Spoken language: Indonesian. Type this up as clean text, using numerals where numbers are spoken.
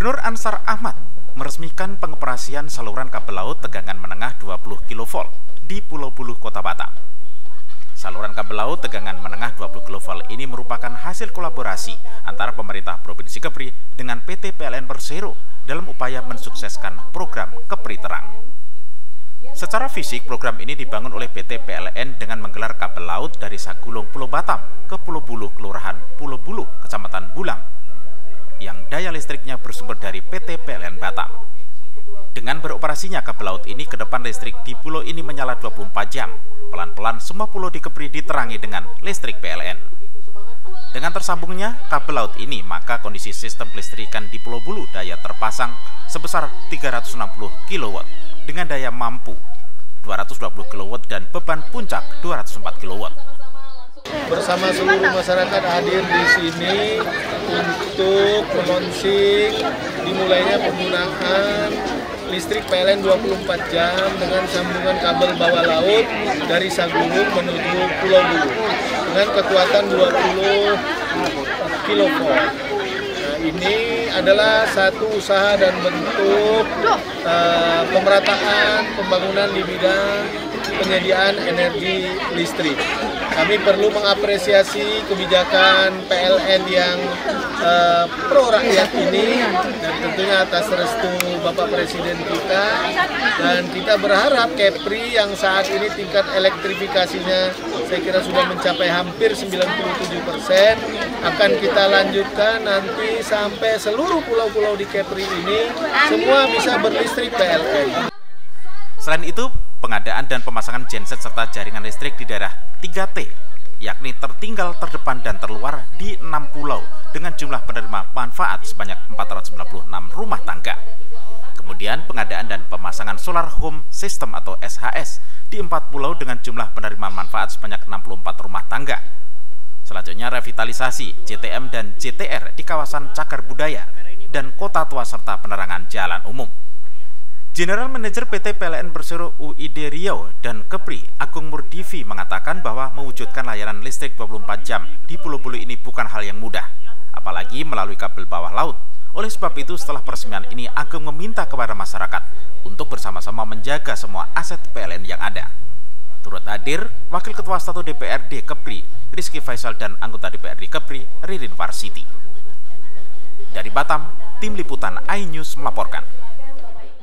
Gubernur Ansar Ahmad meresmikan pengoperasian saluran kabel laut tegangan menengah 20 kV di Pulau Buluh, Kota Batam. Saluran kabel laut tegangan menengah 20 kV ini merupakan hasil kolaborasi antara pemerintah Provinsi Kepri dengan PT PLN Persero dalam upaya mensukseskan program Kepri Terang. Secara fisik, program ini dibangun oleh PT PLN dengan menggelar kabel laut dari Sagulung, Pulau Batam ke Pulau Buluh, Kelurahan Pulau Buluh, Kecamatan Bulang, yang daya listriknya bersumber dari PT PLN Batam. Dengan beroperasinya kabel laut ini, ke depan listrik di pulau ini menyala 24 jam. Pelan-pelan semua pulau di Kepri diterangi dengan listrik PLN. Dengan tersambungnya kabel laut ini, maka kondisi sistem kelistrikan di Pulau Buluh daya terpasang sebesar 360 kW dengan daya mampu 220 kW dan beban puncak 204 kW. Bersama seluruh masyarakat hadir di sini untuk melonsing dimulainya penggunaan listrik PLN 24 jam dengan sambungan kabel bawah laut dari Sagulung menuju Pulau Buluh dengan kekuatan 20 kV. Nah, ini adalah satu usaha dan bentuk pemerataan pembangunan di bidang penyediaan energi listrik. Kami perlu mengapresiasi kebijakan PLN yang pro rakyat ini dan tentunya atas restu Bapak Presiden kita, dan kita berharap Kepri yang saat ini tingkat elektrifikasinya saya kira sudah mencapai hampir 97% akan kita lanjutkan nanti sampai seluruh pulau-pulau di Kepri ini semua bisa berlistrik PLN. Selain itu, pengadaan dan pemasangan genset serta jaringan listrik di daerah 3T, yakni tertinggal, terdepan, dan terluar di 6 pulau dengan jumlah penerima manfaat sebanyak 496 rumah tangga. Kemudian pengadaan dan pemasangan solar home system atau SHS di 4 pulau dengan jumlah penerima manfaat sebanyak 64 rumah tangga. Selanjutnya revitalisasi JTM dan JTR di kawasan Cagar Budaya dan Kota Tua serta penerangan jalan umum. General Manager PT PLN Persero UID Riau dan Kepri, Agung Murdivi, mengatakan bahwa mewujudkan layanan listrik 24 jam di Pulau Buluh ini bukan hal yang mudah, apalagi melalui kabel bawah laut. Oleh sebab itu, setelah peresmian ini, Agung meminta kepada masyarakat untuk bersama-sama menjaga semua aset PLN yang ada. Turut hadir Wakil Ketua 1 DPRD Kepri, Rizky Faisal, dan anggota DPRD Kepri, Ririn Varsity. Dari Batam, Tim Liputan iNews melaporkan.